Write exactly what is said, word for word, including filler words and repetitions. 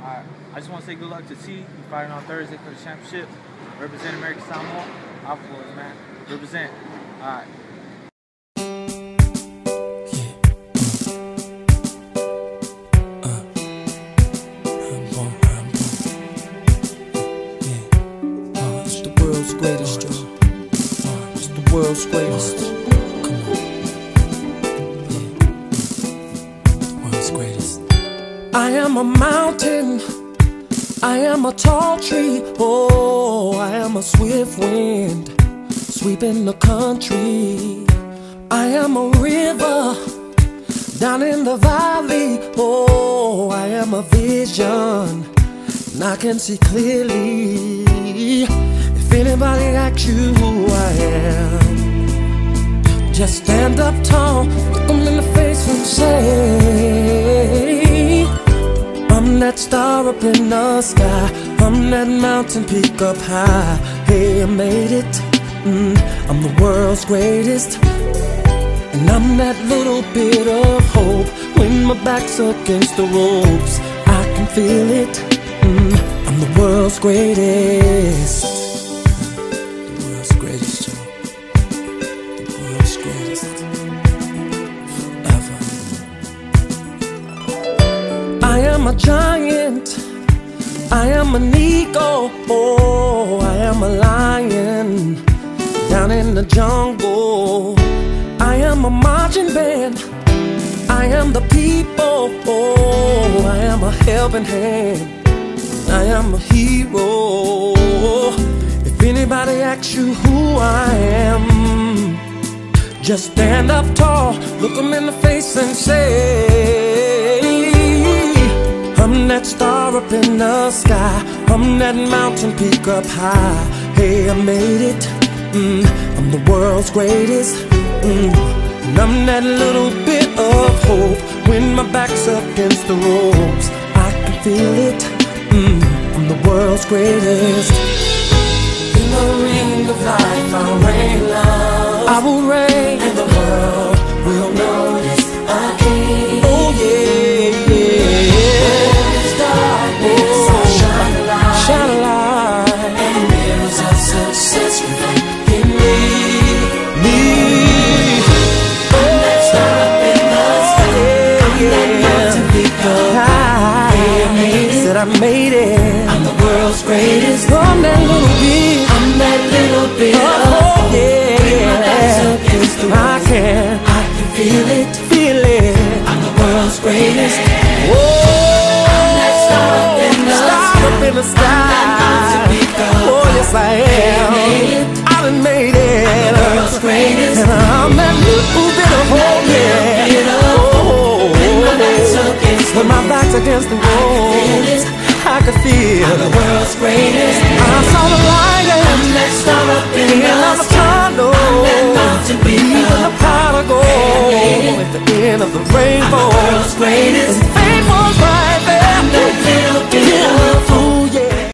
Alright, I just want to say good luck to T. You fighting on Thursday for the championship. Represent American Samoa. Ava Boyz, man. Represent. Alright. Greatest, Joe. It's the world's greatest. Come on. Yeah. The world's greatest. I am a mountain. I am a tall tree. Oh, I am a swift wind sweeping the country. I am a river down in the valley. Oh, I am a vision and I can see clearly. If anybody asks you who I am, just stand up tall, look them in the face and say, I'm that star up in the sky, I'm that mountain peak up high. Hey, I made it, mm, I'm the world's greatest. And I'm that little bit of hope when my back's against the ropes. I can feel it, mm, I'm the world's greatest. I am a giant, I am an eagle, oh, I am a lion down in the jungle. I am a marching band, I am the people, oh, I am a helping hand, I am a hero. If anybody asks you who I am, just stand up tall, look them in the face and say, I'm that star up in the sky, I'm that mountain peak up high. Hey, I made it, mm, I'm the world's greatest, mm, and I'm that little bit of hope when my back's against the ropes. I can feel it, mm, I'm the world's greatest. In the ring of life I'll reign love, I will reign, and the world will notice I came. Oh yeah, yeah. Darkness, I'll shine a light, shine a light, and mirrors of success reflect in me, me. I'm that star up in the sky, I'm that mountain peak up high. Yeah, I made it, said I made it, I'm the world's greatest. I'm that little bit, I'm that little bit of hope, yeah, yeah. I can, I can feel it, feel it, I'm the world's greatest. Whoa. Star up in the sky, oh yes I am, I done made it, and I'm that little bit of hope, yeah, oh, when my back's against the wall, I could feel the world's greatest. I saw the light and that star up in the tunnel, even the pot of gold at the end of the rainbow.